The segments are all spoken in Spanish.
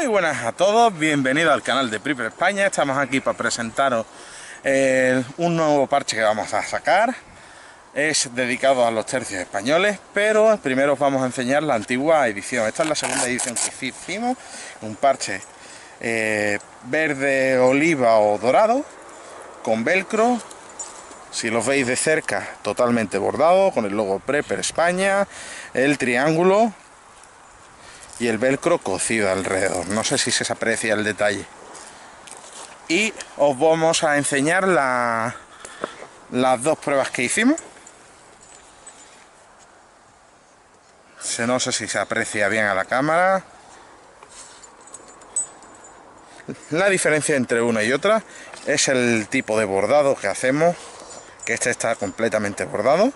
Muy buenas a todos, bienvenidos al canal de Prepper España. Estamos aquí para presentaros un nuevo parche que vamos a sacar. Es dedicado a los tercios españoles, pero primero os vamos a enseñar la antigua edición. Esta es la segunda edición que hicimos, un parche verde, oliva o dorado, con velcro. Si lo veis de cerca, totalmente bordado, con el logo Prepper España, el triángulo y el velcro cosido alrededor. No sé si se aprecia el detalle. Y os vamos a enseñar las dos pruebas que hicimos. No sé si se aprecia bien a la cámara. La diferencia entre una y otra es el tipo de bordado que hacemos, que este está completamente bordado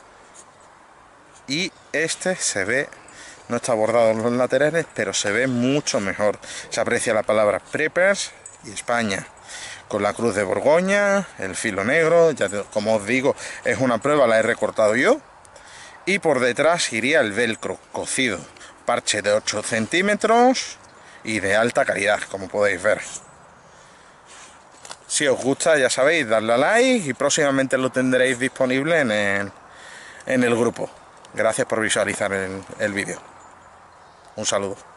y este se ve, no está bordado en los laterales, pero se ve mucho mejor. Se aprecia la palabra Preppers y España, con la cruz de Borgoña, el filo negro. Ya como os digo, es una prueba, la he recortado yo. Y por detrás iría el velcro cosido, parche de 8 centímetros y de alta calidad, como podéis ver. Si os gusta, ya sabéis, darle a like y próximamente lo tendréis disponible en el grupo. Gracias por visualizar el vídeo. Un saludo.